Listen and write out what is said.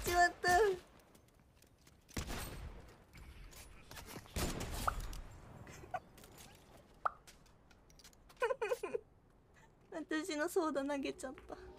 ちまった。私のソーダ投げちゃった。